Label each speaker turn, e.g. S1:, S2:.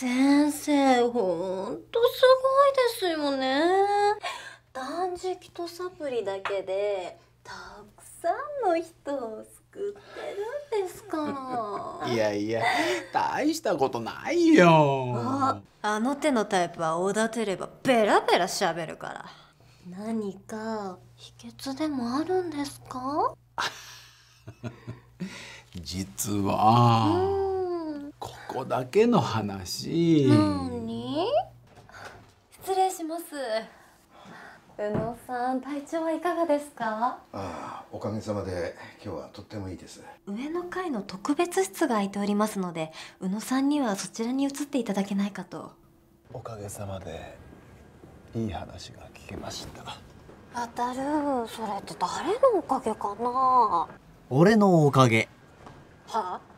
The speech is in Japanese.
S1: 先生、ほんとすごいですよね。断食とサプリだけでたくさんの人を救ってるんですから。
S2: いやいや、大したことないよ。
S1: あの手のタイプはおだてればベラベラ喋るから。何か秘訣でもあるんですか？
S2: 実はここだけの話。
S1: 何？失礼します。宇野さん、体調はいかがですか？
S3: ああ、おかげさまで今日はとってもいいです。
S1: 上の階の特別室が空いておりますので、宇野さんにはそちらに移っていただけないかと。
S4: おかげさまでいい話が聞けました。
S1: あたる、それって誰のおかげかな？
S5: 俺のおかげ。
S1: は？